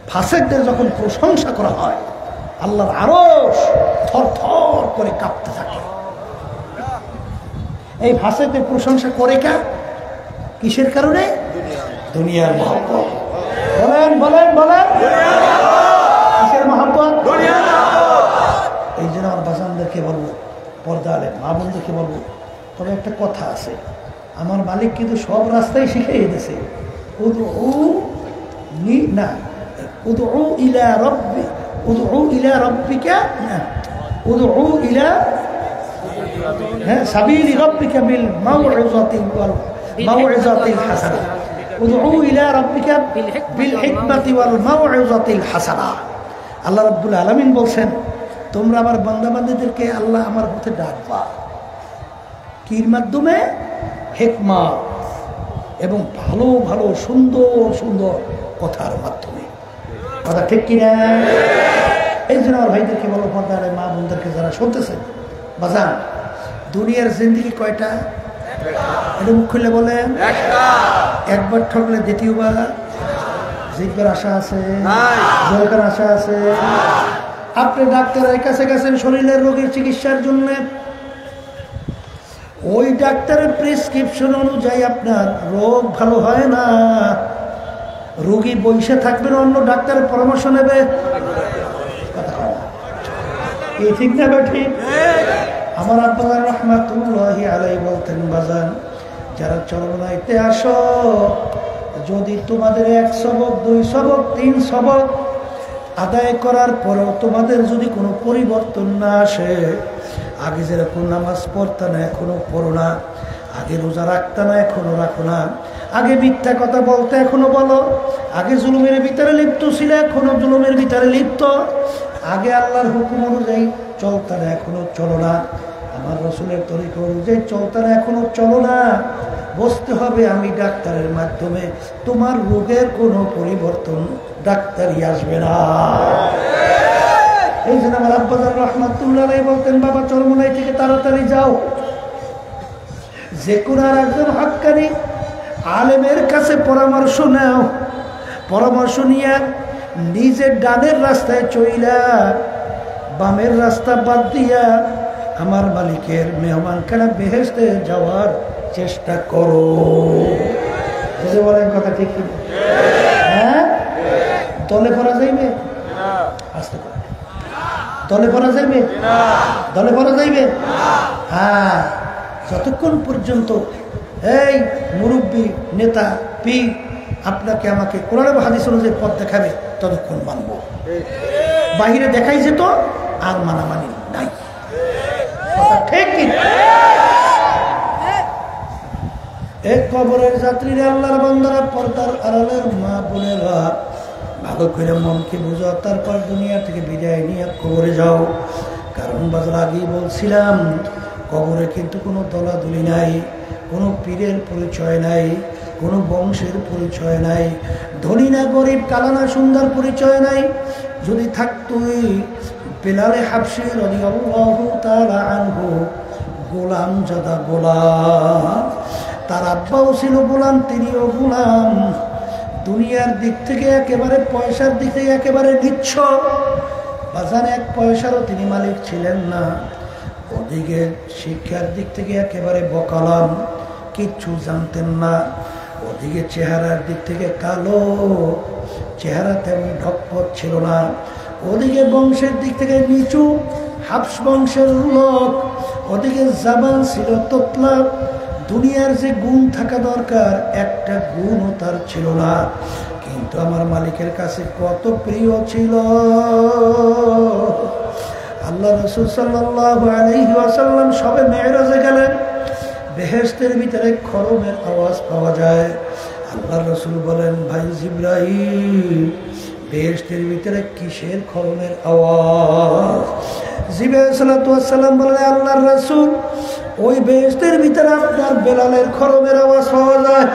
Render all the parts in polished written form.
ফাসেকদের যখন প্রশংসা করা হয় আল্লাহর আরশ থরথর করে কাঁপতে থাকে। এই ফাসেকদের প্রশংসা করে কে? কিসের কারণে? দুনিয়ার মহব্বত। বলেন বলেন বলেন, কিসের মহব্বত? এই জন্য আমার বাজানদেরকে বলবো, পর্দা আলেম মা বোনদেরকে বলবো, তবে একটা কথা আছে, আমার মালিক কিন্তু সব রাস্তায় শিখিয়ে দিয়েছে। উদউ ইলা রাব্বিকা সাবিলি রাব্বিকা বিল মাউইযাতিল হাসানাহ। উদউ ইলা রাব্বিকা বিল হিকমাতি ওয়াল মাউইযাতিল হাসানাহ। আল্লাহ রাব্বুল আলামিন বলছেন, তোমরা আমার বান্দাবান্দীদেরকে আল্লাহ আমার পথে ডাকবা কির মাধ্যমে? হিকমত এবং ভালো ভালো সুন্দর সুন্দর কথার মাধ্যমে। কথা ঠিক কিনা? এই জন্য আমার ভাইদেরকে বলো, পর্দার মা বোনদেরকে যারা শুনতেছেন, বাজান দুনিয়ার জিন্দেগি কয়টা? এটা মুখ খুলে বলেন। একবার ঠকলে দ্বিতীয়বার জিতবার আশা আছে? দরকার আশা আছে? আপনি ডাক্তারের কাছে গেছেন শরীরের রোগের চিকিৎসার জন্য, ওই ডাক্তারের প্রেসক্রিপশন অনুযায়ী আপনার রোগ ভালো হয় না, রোগী বসে থাকবেন, অন্য ডাক্তারের পরামর্শ নেবে। এই ঠিক না ঠিক? আমার আব্বা রহমাতুল্লাহি আলাইহি বলতেন, বাজান যারা চরমনাইতে আসো, যদি তোমাদের 1 সবক 2 সবক 3 সবক আদায় করার পরেও তোমাদের যদি কোনো পরিবর্তন না আসে, আগে যেরকম নামাজ পড়তা না এখনো পড়ো না, আগে রোজা রাখতা না এখনো রাখো না, আগে মিথ্যা কথা বলতে এখনো বলো, আগে জুলুমের ভিতরে লিপ্ত ছিল এখনো জুলুমের ভিতরে লিপ্ত, আগে আল্লাহর হুকুম অনুযায়ী চলতা না এখনো চলো না, আমার রসুলের তরিকা অনুযায়ী চলতা না এখনো চলো না, বুঝতে হবে আমি ডাক্তারের মাধ্যমে তোমার রোগের কোনো পরিবর্তন ডাক্তারই আসবে না। এই জন্য আমার আব্বাজান রহমাতুল্লাহ আলাইহি বলতেন, বাবা চরমনাই থেকে তাড়াতাড়ি যাও, যে কোনো আর একজন হক্কানি আলেমের কাছে পরামর্শ নাও, পরামর্শ নিয়ে নিজের ডানের রাস্তায় চইলা বামের রাস্তা বাদ দিয়া আমার মালিকের মেহমানখানা বেহেশতে যাওয়ার চেষ্টা করো। বলেন কথা ঠিক? হ্যাঁ, দলে পড়া যাইবে? আসতে করে দলে পড়া যাইবে? দলে পড়া যাইবে? হ্যাঁ, যতক্ষণ পর্যন্ত এই মুরব্বী নেতা পীর আপনাকে আমাকে কোরআন এবং হাদিস অনুযায়ী পথ দেখাবে ততক্ষণ মানব। বাহিরে দেখাই যেত আর মানামানি নাই। কথা ঠিক কি? এক কবরের যাত্রীরা, আল্লাহর বান্দারা, পর্দার আড়ালের মা বোনেরা, ভালো করে মনকে বুঝো, তারপর দুনিয়া থেকে বিদায় নিয়ে কবরে যাও। কারণ বাজার আগেই বলছিলাম, কবরে কিন্তু কোনো দলাদলি নাই, কোনো পীরের পরিচয় নাই, কোনো বংশের পরিচয় নাই, ধনী না গরিব, কালা না সুন্দর পরিচয় নাই। যদি থাকতোই বেলালে হাবশী রাদিয়াল্লাহু তাআলা আনহু গোলাম জাদা গোলাম, তার আব্বাও ছিল গোলাম, তিনিও গোলাম, দুনিয়ার দিক থেকে একেবারে পয়সার দিক থেকে একেবারে নিচ্ছ, বাজান 1 পয়সারও তিনি মালিক ছিলেন না। ওদিকে শিক্ষার দিক থেকে একেবারে বকালাম, কিচ্ছু জানতেন না। ওদিকে চেহারার দিক থেকে কালো, চেহারা তেমন ঢকপট ছিল না। ওদিকে বংশের দিক থেকে নিচু, হাবশ বংশের লোক। ওদিকে জাবান ছিল তোতলা, দুনিয়ার যে গুণ থাকা দরকার একটা গুণও তার ছিল না। কিন্তু আমার মালিকের কাছে কত প্রিয় ছিল। আল্লাহ রাসূল সাল্লাল্লাহু আলাইহি ওয়াসাল্লাম সবে মেরাজে গেলেন, বেহেশতের ভিতরে খরমের আওয়াজ পাওয়া যায়। আল্লাহ রাসূল বলেন, ভাই জিবরাইল, বেহেশতের ভিতরে কিসের খরমের আওয়াজ? জিবরাইল সাল্লাল্লাহু আলাইহি ওয়াসাল্লাম বলেন, আল্লাহর রাসূল, ওই বেহেশতের ভিতরে আপনার বেলালের খরমের আওয়াজ পাওয়া যায়।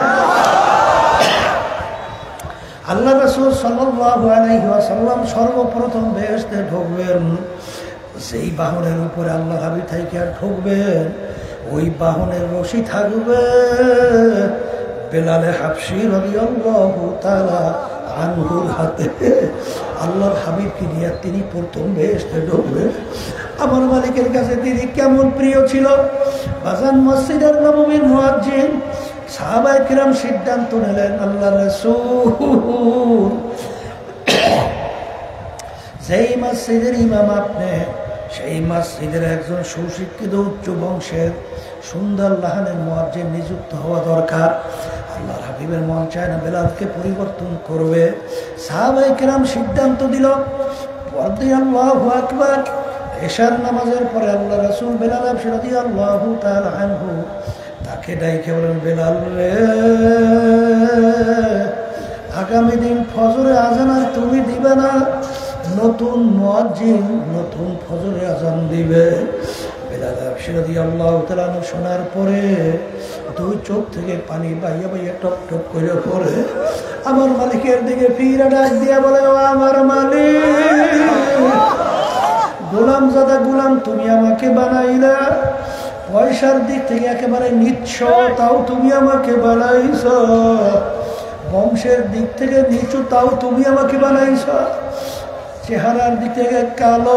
আল্লাহ রাসূল সাল্লাল্লাহু আলাইহি ওয়াসাল্লাম সর্বপ্রথম বেহেশতে ঢুকবেন, সেই বাহনের উপরে আল্লাহ হাবিব থেকে ঢুকবেন, ওই বাহনের রশি থাকবে বেলালে হাবশী রাদিয়াল্লাহু তাআলা আনহুর হাতে আল্লাহর হাবিবকে নিয়ে তিনি প্রথম বেহেশতে ঢুকবেন। আমার মালিকের কাছে তিনি কেমন প্রিয় ছিল। বাজান মসজিদের নববীর মুয়াজ্জিন সাহাবায়ে কিরাম সিদ্ধান্ত নিলেন, আল্লাহ রাসূল যেই মসজিদের ইমাম আপনি, সেই মসজিদের একজন সুশিক্ষিত উচ্চ বংশের সুন্দর লাহানের মুয়াজ্জিন নিযুক্ত হওয়া দরকার। আল্লাহর হাবিবের মন চায় না বেলালকে পরিবর্তন করবে। সাহাবায়ে কেরাম সিদ্ধান্ত দিল, আল্লাহু আকবার। এশার নামাজের পরে আল্লাহ রাসূল বেলাল রাদিয়াল্লাহু তাআলা আনহু তাকে ডাইকে বলেন, বেলাল রে, আগামী দিন ফজরে আজান আর তুমি দিবে না, নতুন মুয়াজ্জিন নতুন ফজরে আজান দিবে। বেলাল রাদিয়াল্লাহু তাআলা শোনার পরে দুই চোখ থেকে পানি বাইয়া বাইয়া টপ টপ করে পড়ে আমার মালিকের দিকে ফিরে ডাক দিয়া বলে, ও আমার মালিক, গোলাম জাদা গোলাম তুমি আমাকে বানাইলা, পয়সার দিক থেকে একেবারে নিচ্ছ, তাও তুমি আমাকে বানাইছ, বংশের দিক থেকে নিচু, তাও তুমি আমাকে বানাইছ, চেহারার দিক থেকে কালো,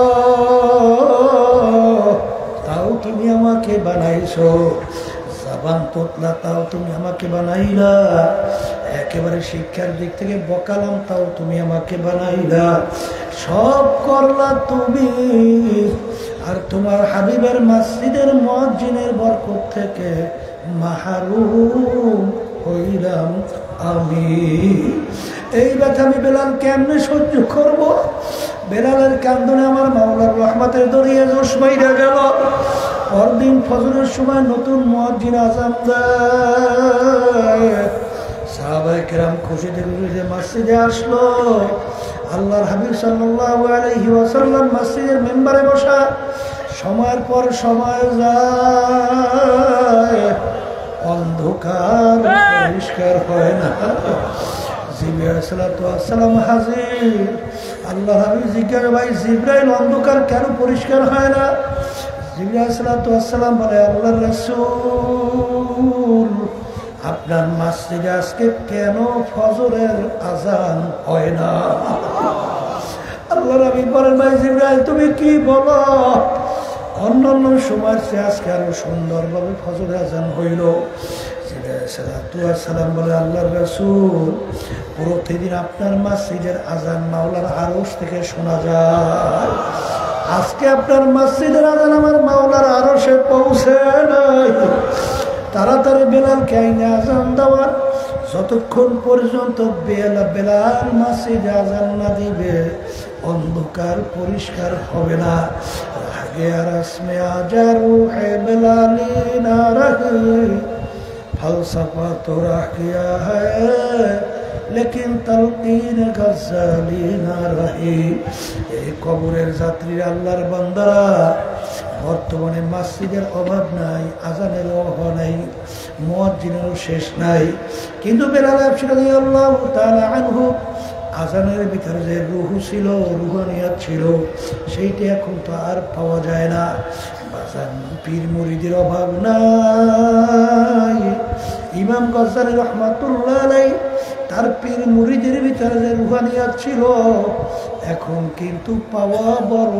তাও তুমি আমাকে বানাইছো, জাবান তোতলা, তাও তুমি আমাকে বানাইলা, একেবারে শিক্ষার দিক থেকে বকালাম, তাও তুমি আমাকে বানাইলা, সব করলা তুমি, আর তোমার হাবিবের মসজিদের মুয়াজ্জিনের বরকত থেকে মাহরুম হইলাম আমি। এই ব্যথা আমি বেলাল কেমনে সহ্য করব? বেলালের কান্দনে আমার মাওলার রহমতের দরিয়া জোশ বাইরে গেল। পরদিন ফজরের সময় নতুন মুয়াজ্জিন আযান দেয়। সাহাবায়ে কেরাম খুশিতে খুশিতে মসজিদে আসলো। আল্লাহর হাবিব সাল্লাল্লাহু আলাইহি ওয়াসাল্লাম মসজিদের মেম্বারে বসা। সময়ের পর সময় যায়, অন্ধকার পরিষ্কার হয় না। জিবরাইল সালাতু ওয়াসসালাম হাজির। আল্লাহ হাবিব জিজ্ঞাসা, ভাই জিবরাইল, অন্ধকার কেন পরিষ্কার হয় না? জিবরাইল সালাতু ওয়াসসালাম বলে, আল্লাহর রাসূল, আপনার মসজিদে আজকে কেন ফজরের আজান হয় না? আল্লাহর হাবিব বলেন, ভাই জিবরাইল তুমি কি বলো? অন্যান্য সময়ের চেয়ে আজকে আরো সুন্দরভাবে ফজরের আজান হইল। সালাম বলে, আল্লাহর রাসূল, প্রতিদিন আপনার মসজিদের আজান মাওলার আরশ থেকে শোনা যায়, আজকে আপনার মসজিদের আজান আমার মাওলার আরশে পৌঁছে নাই। তাড়াতাড়ি বেলালকে আইনে আজান দেওয়ার, যতক্ষণ পর্যন্ত বেলাল মসজিদে আজান না দিবে অন্ধকার পরিষ্কার হবে না। আগে আর আসমে আজারু হে বেলালি না রহে, फलसफा तो रह गया है लेकिन तलकीन गज़ाली ना रही। এই কবরের যাত্রীরা, আল্লাহর বান্দারা, বর্তমানে মসজিদের অভাব নাই, আজানের অভাব নাই, মুয়াজ্জিনেরও শেষ নাই, কিন্তু বেলাল রাদিয়াল্লাহু তাআলা আনহু আজানের ভিতরে যে রূহ ছিল, রুহানিয়াত ছিল, সেইটা এখন তো আর পাওয়া যায় না। পীর মুরিদের অভাব নাই। ইমাম গজ্জালী রহমাতুল্লাহ আলাইহি তার পীর মুরিদের ভিতরে যে রুহানিয়াত ছিল, এখন কিন্তু পাওয়া বড়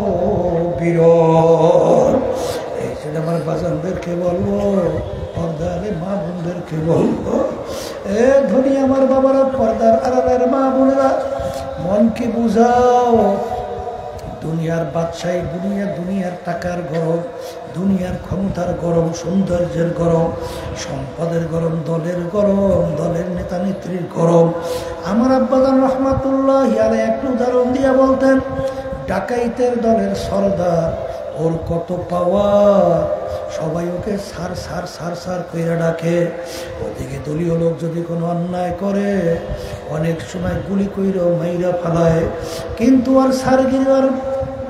বিরল। এই জন্য আমার বাজানদেরকে বলবো, পর্দারে মা বোনদেরকে বলবো, এ ধনী আমার বাবারা, পর্দার আড়ালের মা বোনেরা, মনকে বুঝাও। দুনিয়ার বাদশাহী, দুনিয়ার টাকার গরম, দুনিয়ার ক্ষমতার গরম, সৌন্দর্যের গরম, সম্পদের গরম, দলের গরম, দলের নেতা নেত্রীর গরম। আমার আব্বাজান রহমাতুল্লাহ আলাইহি একটু উদাহরণ দিয়া বলতেন, ডাকাইতের দলের সরদার, ওর কত পাওয়া, সবাই ওকে সার সার সার সার কইরা ডাকে। ওদিকে দলীয় লোক যদি কোনো অন্যায় করে অনেক সময় গুলি কইরা মাইরা ফালায়, কিন্তু আর সারগিরি আর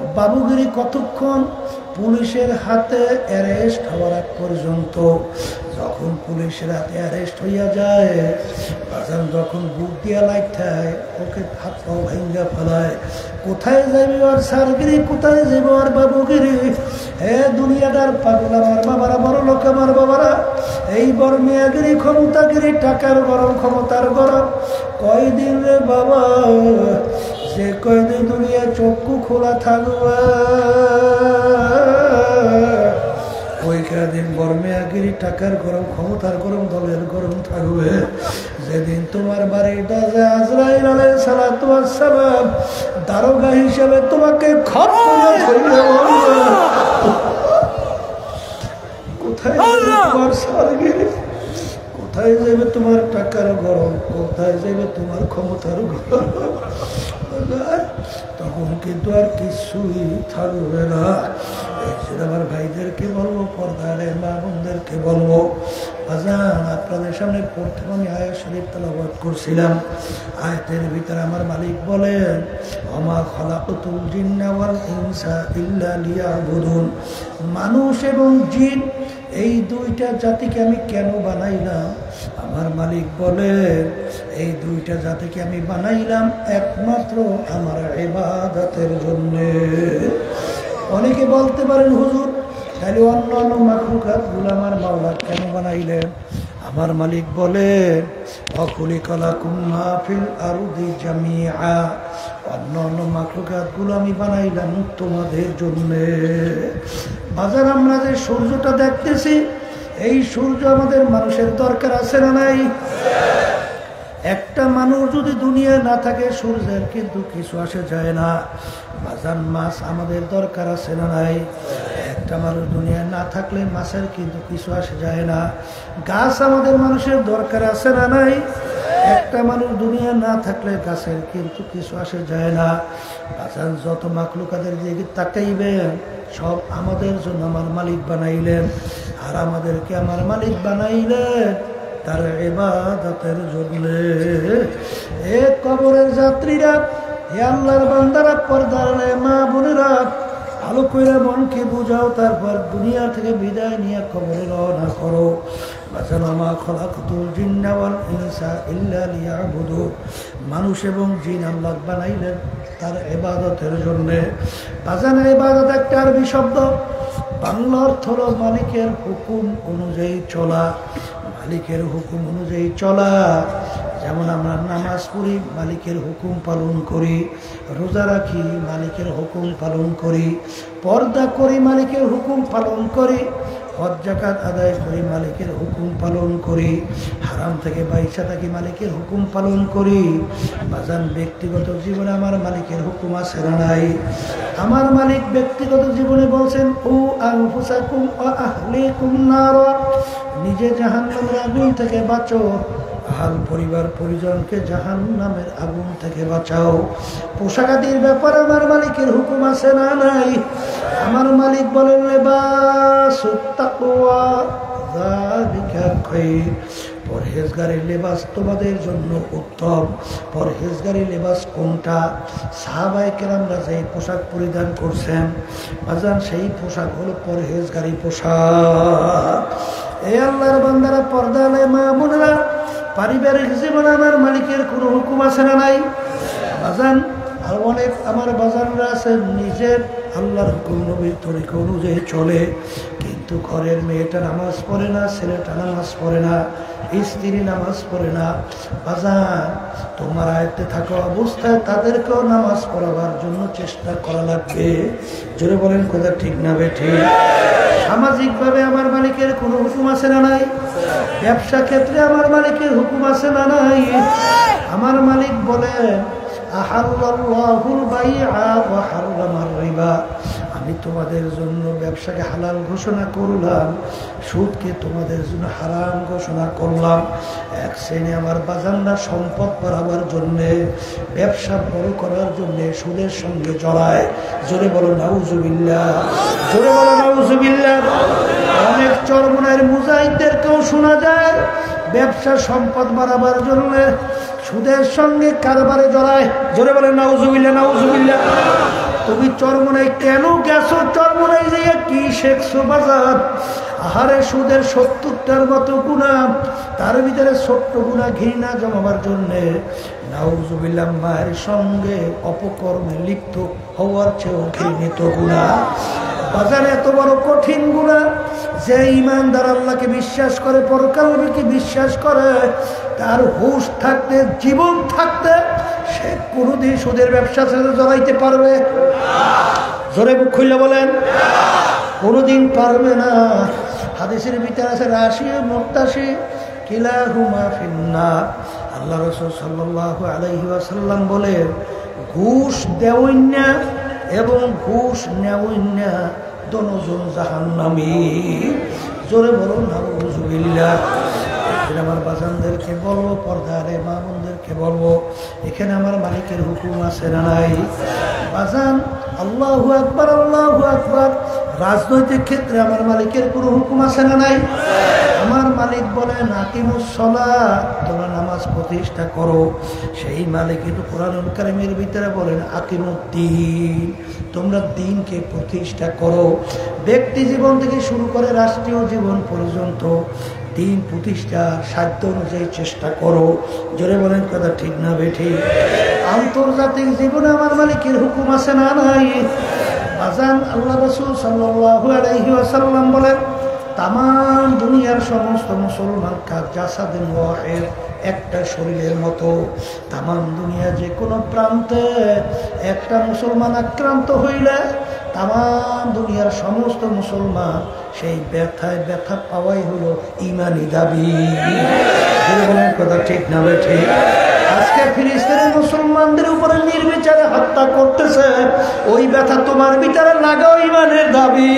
বাবুগিরি কতক্ষণ? পুলিশের হাতে অ্যারেস্ট হওয়ার আগ পর্যন্ত। যখন পুলিশের হাতে অ্যারেস্ট হইয়া যায়, বাজান যখন বুক দিয়া লাইঠায়, ওকে হাত পাও ভাঙ্গা ফেলায়। কোথায় যাইবে আর সারগিরি, কোথায় যাইব আর বাবুগিরি? হে দুনিয়াদার পাগল আমার বাবারা, বড় লোক আমার বাবারা, এই বর্মিয়াগিরি, ক্ষমতাগিরি, টাকার গরম, ক্ষমতার গরম কয়দিন রে বাবা? যে কয়দিন দুনিয়া চক্ষু খোলা থাকবে, ওই কয়দিন বর্মিয়াগিরি, টাকার গরম, ক্ষমতার গরম, দলের গরম থাকবে। যেদিন তোমার বাড়ির দরজায় আজরাইল আলাইহিস সালাতু ওয়াস সালাম দারোগা হিসেবে তোমাকে খতনা কইরা বলবে, কোথায় তোমার সারগিরি, কোথায় যাবে তোমার টাকার গরম, কোথায় যাবে তোমার ক্ষমতার গরম? তখন কিন্তু আর কিছুই থাকবে না। আমার ভাইদেরকে বলবো, পর্দারের মা বোনদেরকে বলবো, আজান আপনাদের সামনে প্রথম আমি আয়াত শরীফ তেলাওয়াত করছিলাম। আয়াতের ভিতরে আমার মালিক বলেন, ওমা খালাকতুল জিন্না ওয়াল ইনসা ইল্লা লিয়াবুদুন, মানুষ এবং জিন এই দুইটা জাতিকে আমি কেন বানাইলাম? আমার মালিক বলেন, এই দুইটা জাতিকে আমি বানাইলাম একমাত্র আমার ইবাদতের জন্যে। অনেকে বলতে পারেন, হুজুর তাহলে অন্য অন্য মাখলুকাতগুলো আমার মাওলা কেন বানাইলেন? আমার মালিক বলেন, অখুলিকা লাকুম মা ফিল আরদি জামিআ, অন্য অন্য মাখলুকাতগুলো আমি বানাইলাম তোমাদের জন্যে। বাজার আমরা যে সূর্যটা দেখতেছি, এই সূর্য আমাদের মানুষের দরকার আছে না নাই? একটা মানুষ যদি দুনিয়া না থাকে, সূর্যের কিন্তু কিছু আসে যায় না। বাজার মাছ আমাদের দরকার আছে না নাই? একটা মানুষ দুনিয়া না থাকলে মাছের কিন্তু কিছু আসে যায় না। গাছ আমাদের মানুষের দরকার আছে না নাই? একটা মানুষ দুনিয়া না থাকলে গাছের কিন্তু কিছু আসে যায় না। বাজার যত মাখলুকাতের দিকে তাকাইবেন, সব আমাদের জন্য আমার মালিক বানাইলেন, আর আমাদেরকে আমার মালিক বানাইলেন তার ইবাদতের জন্য। এ কবরের যাত্রীরা, হে আল্লাহর বান্দারা, পর্দার মা বোনেরা, ভালো করে মনকে বুঝাও, তারপর দুনিয়া থেকে বিদায় নিয়ে কবরে রওনা করো। মা খালাকতুল জিন্না ওয়াল ইনসা ইল্লা লিয়াবুদুন, মানুষ এবং জিন আল্লাহ বানাইলেন তার ইবাদতের জন্য। বাজান ইবাদত একটা আরবি শব্দ, বাংলা অর্থ হলো মালিকের হুকুম অনুযায়ী চলা। মালিকের হুকুম অনুযায়ী চলা, যেমন আমরা নামাজ পড়ি, মালিকের হুকুম পালন করি, রোজা রাখি, মালিকের হুকুম পালন করি, পর্দা করি, মালিকের হুকুম পালন করি, হজ যাকাত আদায় করি, মালিকের হুকুম পালন করি, হারাম থেকে বাইসা থাকি, মালিকের হুকুম পালন করি। বাজান ব্যক্তিগত জীবনে আমার মালিকের হুকুম আছে না নাই? আমার মালিক ব্যক্তিগত জীবনে বলছেন, ও আনফুসাকুম ওয়া আহলিকুম নার, নিজে জাহান্নামের আগুন থেকে বাঁচো, আহাল পরিবার পরিজনকে জাহান্নামের আগুন থেকে বাঁচাও। পোশাকাদির ব্যাপারে আমার মালিকের হুকুম আছে না নাই? আমার মালিক বলেন, লিবাসুত তাকওয়া যালিকা খায়র, পরহেজগারের লেবাস তোমাদের জন্য উত্তম। পরহেজগারি লেবাস কোনটা? সাহাবায়ে কেরামরা যে পোশাক পরিধান করছেন, বাজান সেই পোশাক হলো পরহেজগারি পোশাক। এই আল্লাহর বান্দারা, পর্দালে মা বোনেরা, পারিবারিক জীবনে আমার মালিকের কোনো হুকুম আছে না নাই? বাজান আর অনেক আমার বাজানরা আছে নিজের আল্লাহর হুকুম নবীর তরিকা অনুযায়ী চলে, কিন্তু ঘরের মেয়েটা নামাজ পড়ে না, ছেলেটা নামাজ পড়ে না, স্ত্রী নামাজ পড়ে না। বাজান তোমার আয়ত্তে থাকা অবস্থায় তাদেরকেও নামাজ পড়াবার জন্য চেষ্টা করা লাগবে। জোরে বলেন কথা ঠিক না বেঠিক? সামাজিকভাবে আমার মালিকের কোনো হুকুম আছে না নাই? ব্যবসা ক্ষেত্রে আমার মালিকের হুকুম আছে না নাই? আমার মালিক বলেন, আহাল্লাল্লাহুল বাইআ ওয়া হারামার রিবা, আমি তোমাদের জন্য ব্যবসাকে হালাল ঘোষণা করলাম, সুদকে তোমাদের জন্য হারাম ঘোষণা করলাম। এক শ্রেণী আমার বাজানরা সম্পদ বাড়াবার জন্যে, ব্যবসা বড় করার জন্যে সুদের সঙ্গে জড়ায়। জোরে বলো নাউজুবিল্লাহ, জোরে বলো নাউজুবিল্লাহ। অনেক চরমনায়ের মুজাহিদদেরকেও শোনা যায় ব্যবসা সম্পদ বাড়াবার জন্য সুদের সঙ্গে কারবারে জড়ায়। জোরে বলে নাউজুবিল্লাহ, নাউজুবিল্লাহ। তুমি চরমনায় কেন গেছো? চরমনায় যে কি শেখছো বাজার? আহারে সুদের 70টার মতো গুনাহ, তার ভিতরে ছোট্ট গুনাহ ঘৃণা জমাবার জন্যে নাউজুবিল্লাহ মায়ের সঙ্গে অপকর্মে লিপ্ত হওয়ার চেয়েও ঘৃণিত গুনাহ। বাজারে এত বড় কঠিন গুনাহ, যে ইমানদার আল্লাহকে বিশ্বাস করে, পরকালকে বিশ্বাস করে, তার হুঁশ থাকতে, জীবন থাকতে সে কোনোদিন সুদের ব্যবসার সাথে জড়াইতে পারবে? জোরে মুখ খুলে বলেন, কোনোদিন পারবে না। হাদিসের ভিতরে আছে রাশি মুক্তাশি কিলাহুমা ফিন্নার। আল্লাহ রাসূল সাল্লাল্লাহু আলাইহি ওয়াসাল্লাম বলে, ঘুষ দেওয়াইনা এবং ঘুষ নেওয়াইনা দোনোজন জাহান্নামী। জোরে বলুন নাউযুবিল্লাহ। আমার বাজানদেরকে বলবো, পর্দারে মা বোনদেরকে বলবো, এখানে আমার মালিকের হুকুম আছে না নাই? বাজান, আল্লাহু আকবার, আল্লাহু আকবার। রাজনৈতিক ক্ষেত্রে আমার মালিকের কোনো হুকুম আছে না নাই? আমার মালিক বলেন আকিমুস সালাত, তোমরা নামাজ প্রতিষ্ঠা করো। সেই মালিক কিন্তু কোরআনুল কারীমের ভিতরে বলেন আকিমুদ্দিন, তোমরা দ্বীনকে প্রতিষ্ঠা করো। ব্যক্তি জীবন থেকে শুরু করে রাষ্ট্রীয় জীবন পর্যন্ত দ্বীন প্রতিষ্ঠার সাধ্য অনুযায়ী চেষ্টা করো। জোরে বলেন কথা ঠিক না বেঠি? আন্তর্জাতিক জীবনে আমার মালিকের হুকুম আছে না নাই? আজান আল্লাহ রাসূল সাল্লাল্লাহু আলাইহি ওয়াসাল্লাম বলেন, তামাম দুনিয়ার সমস্ত মুসলমান জাসাদিন ওয়াহিদ, একটা শরীরের মতো। তামাম দুনিয়া যে কোনো প্রান্তে একটা মুসলমান আক্রান্ত হইলে তামাম দুনিয়ার সমস্ত মুসলমান সেই ব্যথায় ব্যথা পাওয়াই হলো ইমানি দাবি। বলেন কথা ঠিক না বেঠি? আজকে ফিলিস্তিনের মুসলমানদের উপরে নির্বিচারে হত্যা করতেছে, ওই ব্যথা তোমার ভিতরে লাগাও ইমানের দাবি।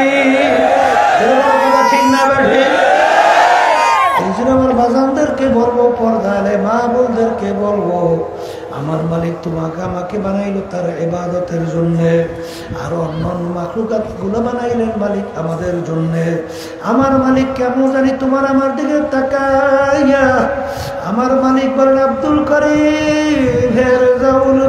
ঠিক না বেঠি? এই জন্য আমার বাজানদেরকে বলবো, পর্দালে মা বোনদেরকে বলবো, আমার মালিক তোমাকে আমাকে বানাইলো তার ইবাদতের জন্য, আর অন্যান্য মাখলুকাত গুলো বানাইলেন মালিক আমাদের জন্য। আমার মালিক কেমন জানি তোমার আমার দিকে তাকাইয়া আমার মালিক বলেন, আব্দুল করিম, হে রাজাউল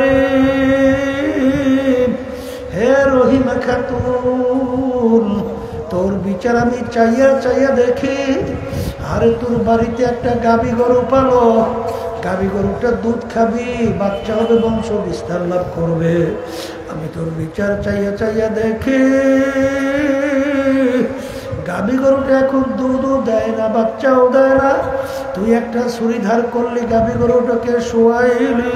করিম, হে রহিমা খাতুন, তোর বিচার আমি চাইয়া চাইয়া দেখি। আরে তোর বাড়িতে একটা গাভী গরু পালো, গাভী গরুটা দুধ খাবি, বাচ্চা হবে, বংশ বিস্তার লাভ করবে। আমি তোর বিচার চাইয়া চাইয়া দেখি, গাভী গরুটা এখন দুধও দেয় না, বাচ্চাও দেয় না। তুই একটা ছুরি ধার করলি, গাভী গরুটাকে শোয়াইলি,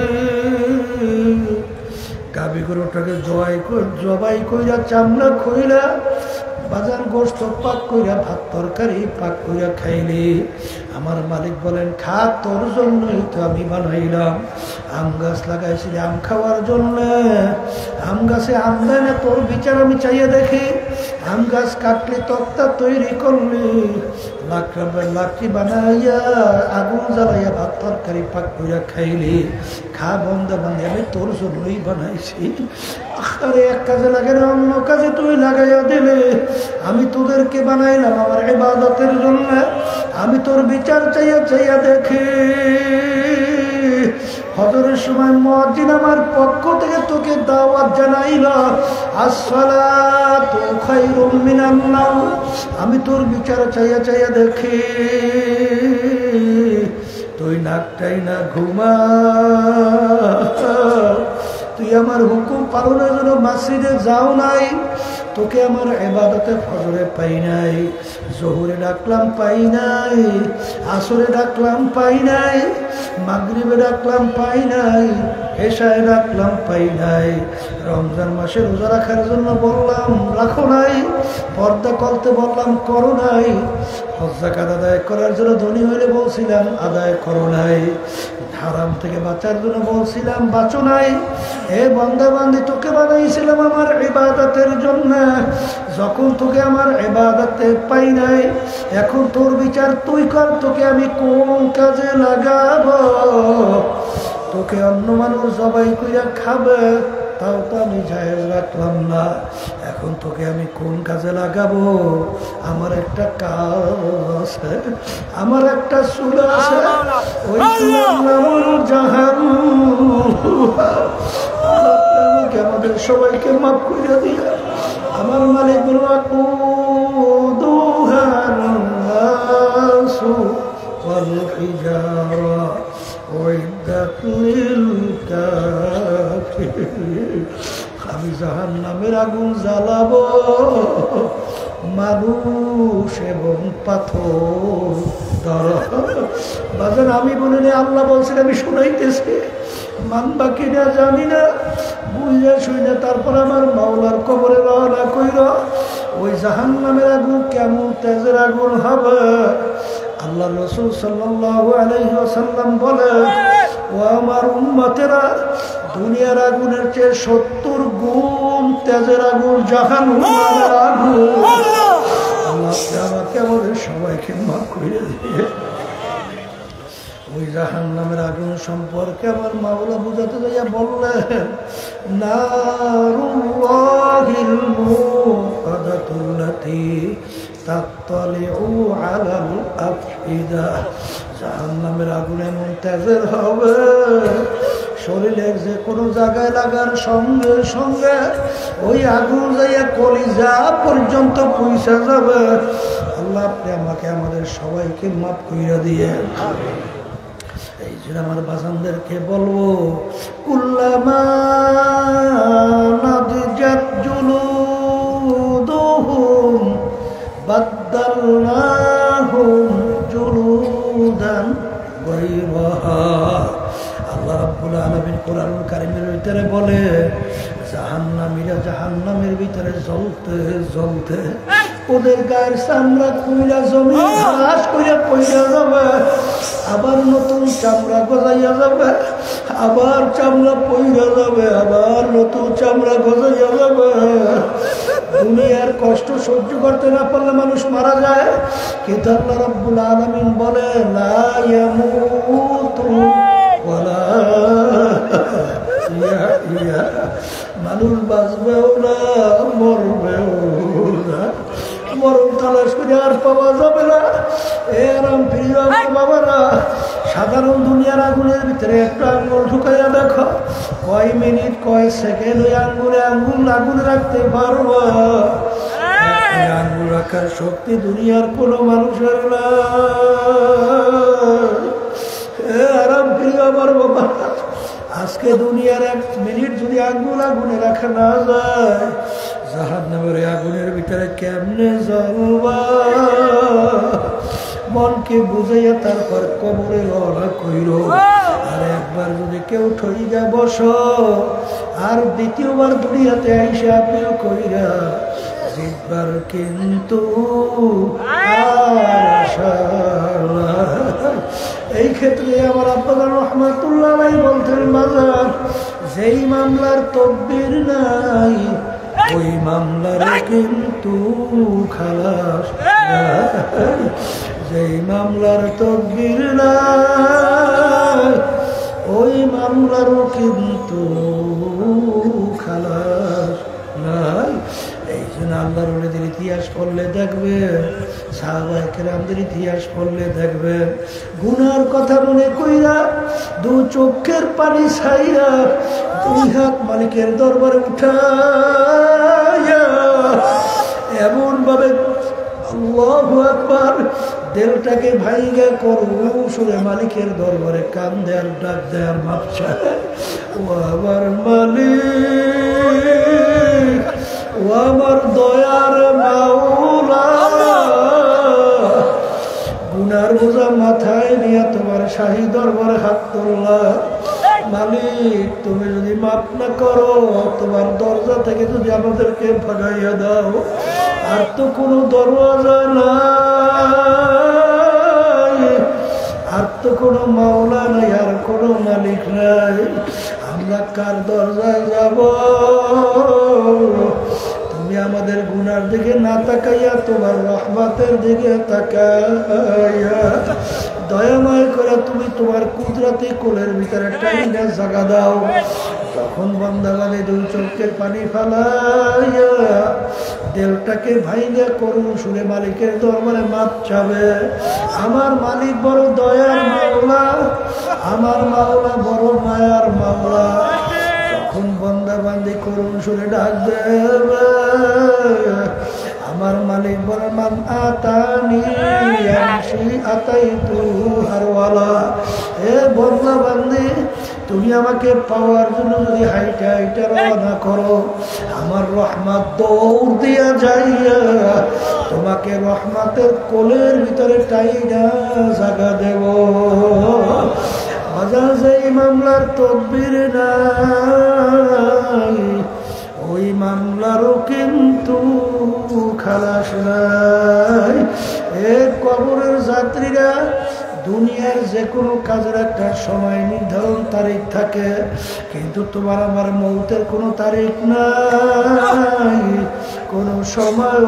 গাভী গরুটাকে জবাই কইরা চামড়া খইলা বাজার গোস্ত পাক কইরা ভাত তরকারি পাক কইরা খাইলি। আমার মালিক বলেন, খা, তোর জন্যই তো আমি বানাইলাম। আম গাছ লাগাইছিলি আম খাওয়ার জন্য, আম গাছে আম দেয় না, তোর বিচার আমি চাইয়া দেখি। আম গাছ কাটলি, তক্তা তৈরি করলি, লাকড়ি বানাইয়া আগুন জ্বালাইয়া ভাত তরকারি পাক কইরা খাইলি। খা বন্ধা বান্ধে, আমি তোর জন্যই বানাইছি। আরে এক কাজে লাগে না, অন্য কাজে তুই লাগাইয়া দিলে। আমি তোদেরকে বানাইলাম আমার ইবাদতের জন্য, আমি তোর বিচার চাইয়া চাইয়া দেখি। হজরের সময় মুয়াজ্জিন আমার পক্ষ থেকে তোকে দাওয়াত জানাইল, আসসালাতু খায়রুম মিনান নাওম। আমি তোর বিচার চাইয়া চাইয়া দেখি, তুই নাকটাই না ঘুমা, তুই আমার হুকুম পালনের জন্য মসজিদে যাও নাই, তোকে আমার ইবাদতে ফজরে পাই নাই, জোহরে ডাকলাম পাই নাই, আসরে ডাকলাম পাই নাই, মাগরিবে ডাকলাম পাই নাই, এশায় ডাকলাম পাই নাই, রমজান মাসে রোজা রাখার জন্য বললাম রাখো নাই, পর্দা করতে বললাম করো নাই, হজ যাকাত আদায় করার জন্য ধনী হইলে বলছিলাম আদায় করো নাই, হারাম থেকে বাঁচার জন্য বলছিলাম বাঁচো নাই। এ বান্দা বান্দি, তোকে বানাইছিলাম আমার ইবাদতের জন্য, যখন তোকে আমার ইবাদতে পাই নাই, এখন তোর বিচার তুই কর, তোকে আমি কোন কাজে লাগাবো? তোকে অন্য মানুষ জবাই কইরা খাবে, তাও তো আমি জায়েজ রাখলাম না, এখন তোকে আমি কোন কাজে লাগাবো? আমার একটা কাজ আছে, আমার একটা চুল আছে, ওই চুলের নাম হলো জাহান্নাম। আমাকে আমাদের সবাইকে মাফ করে দিয়া আমার মালিক বলল, والحجارة أعدت للكافرين আমি জাহান্নামের আগুন জ্বালাবো মানুষ এবং পাথর দ্বারা। বাজান আমি বলিনি, আল্লাহ বলছেন, আমি শুনাইতেছি, মানবা কিনা জানি না, বুঝে শুনে তারপর আমার মাওলার কবরে রওনা কইর। ওই জাহান্নামের আগুন কেমন তেজের আগুন হবে। আল্লাহ রাসূল সাল্লাল্লাহু আলাইহি ওয়াসাল্লাম বলে, ও আমার উম্মতেরা, দুনিয়ার আগুনের চেয়ে 70 গুণ তেজের আগুন জাহান্নামের আগুন। আল্লাহ আমাকে আমাদের সবাইকে মাফ করে দিয়ে। ওই জাহান্নামের আগুন সম্পর্কে আমার মাওলা বুঝাতে যাইয়া বললেন, নারুল্লাহিল মুকাদাতুল্লাতী তাত্তালিউ আলাল আফইদা। জাহান্নামের আগুন এমন তেজের হবে, শরীরের যে কোনো জায়গায় লাগার সঙ্গে সঙ্গে ওই আগুন যাইয়া কলিজা পর্যন্ত পৌঁছে যাবে। আল্লাহ আপনি আমাকে আমাদের সবাইকে মাফ কইরা দিয়ে। এই জন্য আমার বাজানদেরকে বলবো, কুল্লামা নাদিজাত জুলুদুহুম বাদদালনাহুম জুলুদান গায়রাহা। আল্লাহ রাব্বুল আলামিন কোরআনুল কারীমের ভিতরে বলে, জাহান্নামীরা জাহান্নামের ভিতরে জ্বলতে জ্বলতে ওদের গায়ের চামড়া কইরা জমি ঘাস কইরা পইরা যাবে, আবার নতুন চামড়া গজাইয়া যাবে, আবার চামড়া পইরা যাবে, আবার নতুন চামড়া গজাইয়া যাবে। দুনিয়ার কষ্ট সহ্য করতে না পারলে মানুষ মারা যায়, কিন্তু আল্লাহ রাব্বুল আলামিন বলে, লা ইয়ামুতু ওয়ালা ইয়াহইয়া। মানুষ বাঁচবেও না, মরবেও না, মরণ তালাশ করে আর পাওয়া যাবে না। এরম প্রিয় বাবারা, সাধারণ দুনিয়ার আগুনের ভিতরে একটা আঙ্গুল ঢুকাইয়া দেখো, কয় মিনিট কয় সেকেন্ড ওই আঙ্গুলে আগুন রাখতে পারবো? আঙ্গুল রাখার শক্তি দুনিয়ার কোনো মানুষের না। আরাম প্রিয় আমার বাবা, আজকে দুনিয়ার 1 মিনিট যদি আঙ্গুল আগুনে রাখা না যায়, জাহান্নামের আগুনের ভিতরে কেমনে জ্বলবা? মনকে বুঝাইয়া তারপর কবরে রওনা কইর। আর একবার যদি কেউ ঠইয়া বসো, আর দ্বিতীয়বার দুনিয়াতে আইসা আপিল কইরা জিতবার কিন্তু এই ক্ষেত্রে আমার আব্বা রহমাতুল্লাহ বলতেন, বাজার যেই মামলার তকদির নাই ওই মামলার কিন্তু খালাস, যেই মামলার তকদির নাই ওই মামলারও কিন্তু খালাস নাই। এই জন্য আল্লাহর ওলিদের ইতিহাস পড়লে দেখবে, সাহাবায়ে কেরামদের ইতিহাস পড়লে দেখবে, গুনার কথা মনে কইরা 2 চোখের পানি ছাইরা 2 হাত মালিকের দরবারে উঠাইয়া এমন ভাবে আল্লাহু আকবার দিলটাকে ভাইঙ্গা করু সুরে মালিকের দরবারে কান্দে আর ডাক দেয় আর মাপ চায়, ও আমার মালিক, ও আমার দয়ার মাওলা, গুনার বোঝা মাথায় নিয়ে তোমার শাহী দরবারে হাত তুললাম। মালিক, তুমি যদি মাফ না করো, তোমার দরজা থেকে যদি আমাদেরকে ভাগাইয়া দাও, আর তো কোনো দরওয়াজা নাই, আর তো কোনো মাওলা নাই, আর কোনো মালিক নাই, আমরা কার দরজায় যাব? তুমি আমাদের গুনার দিকে না তাকাইয়া তোমার রহমতের দিকে তাকাইয়া দয়াময় করে তুমি তোমার কুদরতি কোলের ভিতরে টাইনা জায়গা দাও। তখন বান্দা লাগে 2 চোখের পানি ফালাইয়া দিলটাকে ভাইঙ্গা করুন সুরে মালিকের দরবারে মাপ চাবে। আমার মালিক বড় দয়ার মাওলা, আমার মাওলা বড় মায়ার মাওলা। তখন বান্দা বান্দি করুন সুরে ডাক দেবে, আমার মালিক বলেন মান আতানি ইয়ামশি আতাইতু হারওয়ালা। এ বন্দা বান্দি, তুমি আমাকে পাওয়ার জন্য যদি হাইটা হাইটা রওনা করো, আমার রহমত দৌড় দিয়া যাইয়া তোমাকে রহমতের কোলের ভিতরে টাইনা জায়গা দেব। বাজার যেই মামলার তদবির নাই, ওই মামলারও কিন্তু খালাস নাই। এ কবরের যাত্রীরা, দুনিয়ার যে কোনো কাজের একটা সময় নির্ধারণ তারিখ থাকে, কিন্তু তোমার আমার মৌতের কোনো তারিখ নাই, কোনো সময়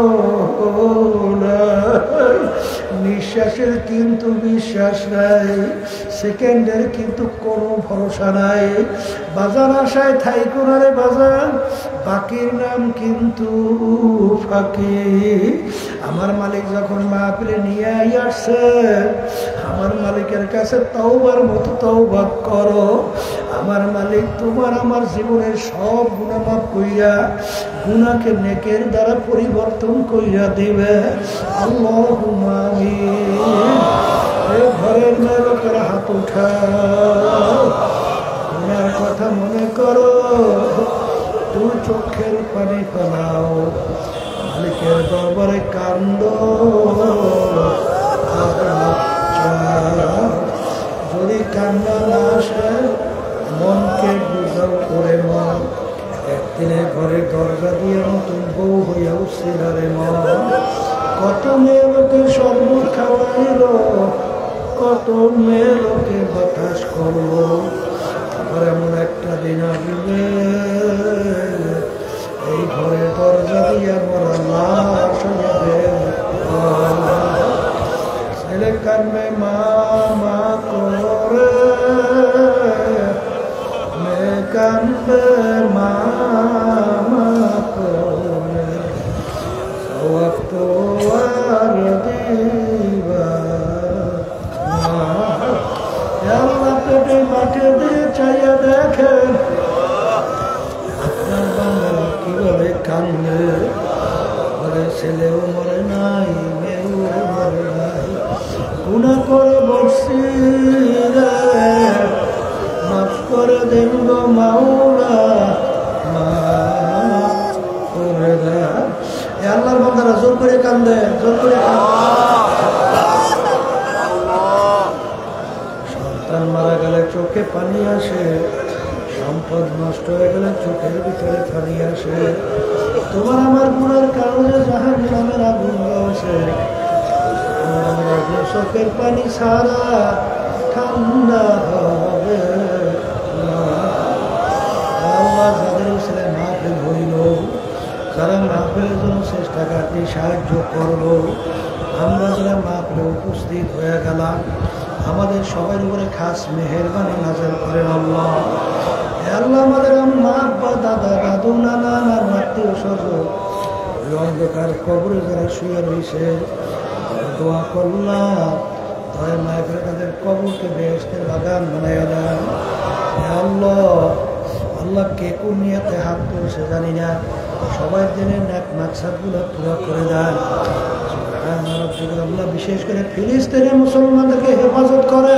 নাই। নিঃশ্বাসের কিন্তু বিশ্বাস নাই, সেকেন্ডের কিন্তু কোনো ভরসা নাই। বাজার আশায় থাইকো না রে বাজার, বাকির নাম কিন্তু ফাঁকি। আমার মালিক যখন মাহফিলে নিয়ে আসছে, আমার মালিকের কাছে তওবার মতো তওবা করো। আমার মালিক তোমার আমার জীবনের সব গুনাহ মাফ কইরা, গুনাহকে নেকের দ্বারা পরিবর্তন কইরা দিবে। আল্লাহুম্মা আমিন। এই ঘরের মেয়ে লোকেরা হাত উঠাও, গুনার কথা মনে করো, তুই চোখের পানি ফেলাও, মালিকের দরবারে কান্দো। যদি কান্না না আসে, মনকে বুঝাও করে মন, একদিনে ঘরে দরজা দিয়ে নতুন বউ হইয়া উঠছিল রে মন। কত মেয়ে লোকে শরবত খাওয়াইল, কত মেয়ে লোকে বাতাস করলো, আবার এমন একটা দিন আসবে এই ঘরে দরজা দিয়ে মরা লাশ হইবে। ছেলে কানবে মা মা করে, মেয়ে কানবে মা মা করে, সওয়াব তো আর দিবা না। আল্লাহ পেটে মাঠে দিয়ে চাইয়া দেখেন আপনার বাংলা কিভাবে কান্দে। ঘরে ছেলেও মরে নাই, মেয়েও মরে নাই, গুনাহ করে বসছি রে, মাফ করে দেন গো মাওলা, মাফ করে দেন। এ আল্লাহর বান্দারা জোর করে কান্দে, জোর করে সন্তান মারা গেলে চোখে পানি আসে, সম্পদ নষ্ট হয়ে গেলে চোখের ভিতরে পানি আসে। তোমার আমার গুনার কারণে জাহান্নামের আগুন জ্বলছে, চোখের পানি ছাড়া ঠান্ডা হবে না। আল্লাহ যাদের ছেলে মাহফিল হইল, যারা মাহফিলের জন্য চেষ্টা কাটি সাহায্য করলো, আমরা যারা মাহফিলে উপস্থিত হয়ে গেলাম, আমাদের সবার উপরে খাস মেহেরবানি নাযিল করেন আল্লাহ। আল্লাহ আমাদের মা আব্বা দাদা দাদু নানা নানার আত্মীয় স্বজন ওই অন্ধকার কবরে যারা শুয়ে রয়েছে, দোয়া করলাম তাই মায়ের তাদের কবরকে বেহেশতের বাগান বানাইয়া দেন। আল্লাহ আল্লাহ কে কোন নিয়াতে হাত তুলছে জানি না, সবাই জেনে ন্যাক মাকসাদগুলো পুরো করে দেন। আল্লাহ বিশেষ করে ফিলিস্তিনের মুসলমানদেরকে হেফাজত করে।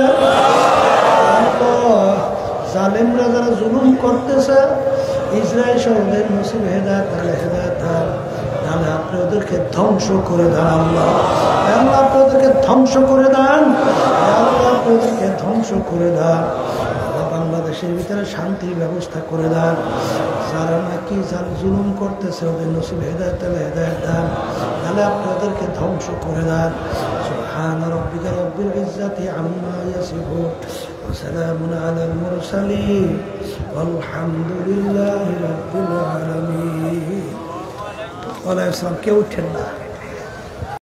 জালেমরা যারা জুলুম করতেছে, ইসরায়েল সহদের নসিব হেদায়েত তাহলে হেদায়েত দেন, তাহলে আপনি ওদেরকে ধ্বংস করে দেন। আল্লাহ আল্লাহ আপনি ওদেরকে ধ্বংস করে দেন, আল্লাহ আপনি ওদেরকে ধ্বংস করে দেন। আল্লাহ বাংলাদেশের ভিতরে শান্তির ব্যবস্থা করে দেন। যারা নাকি জুলুম করতেছে ওদের নসিব হেদায়েত তাহলে হেদায়েত দেন, তাহলে আপনি ওদেরকে ধ্বংস করে দেন। সুবহান রাব্বিকা রাব্বিল ইজ্জাতি আম্মা ইয়াসিফুন ওয়া সালামুন আলাল মুরসালিন ওয়ালহামদুলিল্লাহি রাব্বিল আলামিন। ওয়া আলাইকুম আসসালাম। কেউ উঠেন না।